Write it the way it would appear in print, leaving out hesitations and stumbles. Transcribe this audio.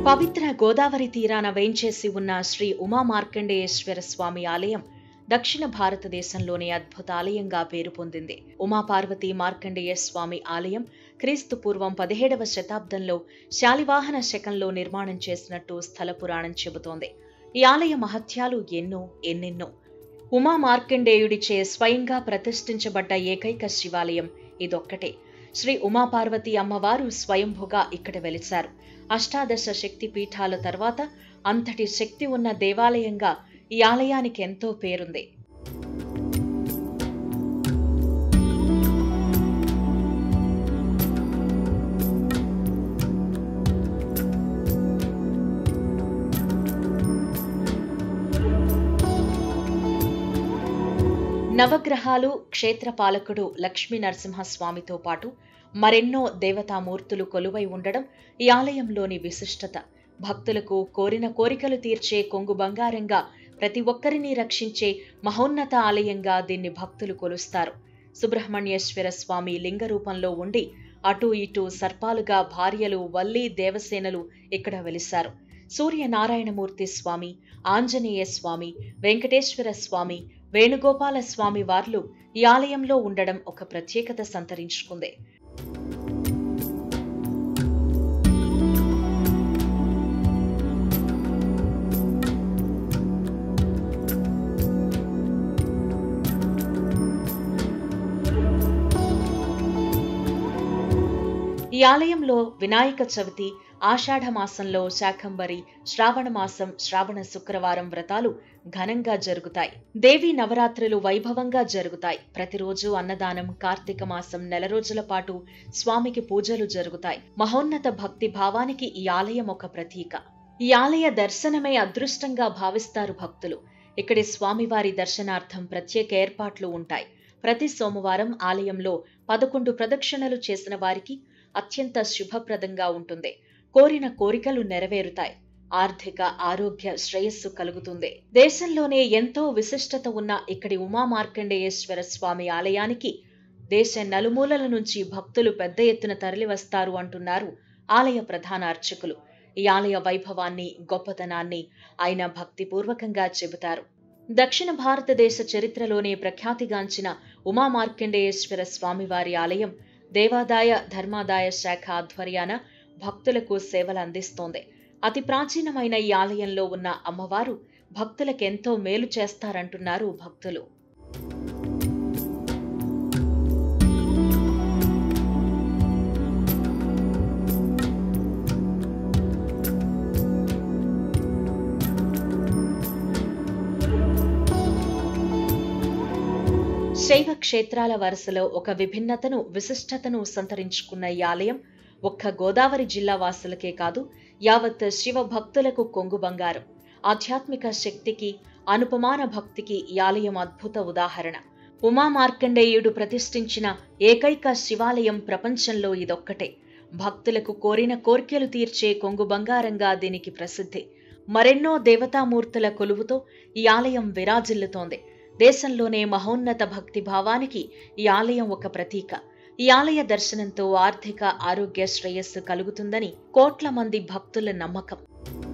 పవిత్ర గోదావరి తీరాన వేంచేసి ఉన్న శ్రీ ఉమా మార్కండేయేశ్వర స్వామి ఆలయం దక్షిణ భారతదేశంలోని అద్భుత ఆలయంగా పేరు పొందింది. ఉమాపార్వతీ మార్కండేయ స్వామి ఆలయం క్రీస్తు పూర్వం 17వ శతాబ్దంలో శాలివాహన శకంలో నిర్మాణం చేసినట్టు స్థల పురాణం చెబుతోంది. ఈ ఆలయ మహత్యాలు ఎన్నెన్నో. ఉమా మార్కండేయుడిచే స్వయంగా ప్రతిష్ఠించబడ్డ ఏకైక శివాలయం ఇదొక్కటే. శ్రీ ఉమాపార్వతి అమ్మవారు స్వయంభుగా ఇక్కడ వెలిశారు. అష్టాదశ శక్తి పీఠాల తర్వాత అంతటి శక్తి ఉన్న దేవాలయంగా ఈ ఆలయానికి ఎంతో పేరుంది. నవగ్రహాలు, క్షేత్రపాలకుడు లక్ష్మీ నరసింహస్వామితో పాటు మరెన్నో దేవతామూర్తులు కొలువై ఉండడం ఈ ఆలయంలోని విశిష్టత. భక్తులకు కోరిన కోరికలు తీర్చే కొంగు బంగారంగా, ప్రతి ఒక్కరిని రక్షించే మహోన్నత ఆలయంగా దీన్ని భక్తులు కొలుస్తారు. సుబ్రహ్మణ్యేశ్వర స్వామి లింగ రూపంలో ఉండి అటూ ఇటూ సర్పాలుగా భార్యలు వల్లి దేవసేనలు ఇక్కడ వెలిశారు. సూర్యనారాయణమూర్తి స్వామి, ఆంజనేయ స్వామి, వెంకటేశ్వర స్వామి, వేణుగోపాల స్వామి వార్లు ఈ ఆలయంలో ఉండడం ఒక ప్రత్యేకత సంతరించుకుంది. ఈ ఆలయంలో వినాయక చవితి, ఆషాఢ మాసంలో శాకంబరి, శ్రావణ మాసం శ్రావణ శుక్రవారం వ్రతాలు ఘనంగా జరుగుతాయి. దేవీ నవరాత్రులు వైభవంగా జరుగుతాయి. ప్రతిరోజు అన్నదానం, కార్తీక మాసం నెల రోజుల పాటు స్వామికి పూజలు జరుగుతాయి. మహోన్నత భక్తి భావానికి ఈ ఆలయం ఒక ప్రతీక. ఈ ఆలయ దర్శనమే అదృష్టంగా భావిస్తారు భక్తులు. ఇక్కడి స్వామివారి దర్శనార్థం ప్రత్యేక ఏర్పాట్లు ఉంటాయి. ప్రతి సోమవారం ఆలయంలో 11 ప్రదక్షిణలు చేసిన వారికి అత్యంత శుభప్రదంగా ఉంటుంది. కోరిన కోరికలు నెరవేరుతాయి. ఆర్థిక, ఆరోగ్య శ్రేయస్సు కలుగుతుంది. దేశంలోనే ఎంతో విశిష్టత ఉన్న ఇక్కడి ఉమా మార్కండేయేశ్వర స్వామి ఆలయానికి దేశ నలుమూలల నుంచి భక్తులు పెద్ద ఎత్తున తరలివస్తారు అంటున్నారు ఆలయ ప్రధాన అర్చకులు. ఈ ఆలయ వైభవాన్ని, గొప్పతనాన్ని ఆయన భక్తిపూర్వకంగా చెబుతారు. దక్షిణ భారతదేశ చరిత్రలోనే ప్రఖ్యాతిగాంచిన ఉమా మార్కండేయేశ్వర స్వామివారి ఆలయం దేవాదాయ ధర్మాదాయ శాఖ ఆధ్వర్యాన భక్తులకు సేవలు అందిస్తోంది. అతి ప్రాచీనమైన ఈ ఆలయంలో ఉన్న అమ్మవారు భక్తులకెంతో మేలు చేస్తారంటున్నారు భక్తులు. శైవ క్షేత్రాల వరుసలో ఒక విభిన్నతను, విశిష్టతను సంతరించుకున్న ఈ ఆలయం ఒక్క గోదావరి జిల్లా వాసులకే కాదు, యావత్ శివ భక్తులకు కొంగు బంగారం. ఆధ్యాత్మిక శక్తికి, అనుపమాన భక్తికి ఈ ఆలయం అద్భుత ఉదాహరణ. ఉమా మార్కండేయుడు ప్రతిష్ఠించిన ఏకైక శివాలయం ప్రపంచంలో ఇదొక్కటే. భక్తులకు కోరిన కోర్కెలు తీర్చే కొంగు బంగారంగా దీనికి ప్రసిద్ధి. మరెన్నో దేవతామూర్తుల కొలువుతో ఈ ఆలయం విరాజిల్లుతోంది. దేశంలోనే మహోన్నత భక్తి భావానికి ఈ ఆలయం ఒక ప్రతీక. ఈ ఆలయ దర్శనంతో ఆర్థిక, ఆరోగ్య శ్రేయస్సు కలుగుతుందని కోట్ల మంది భక్తుల నమ్మకం.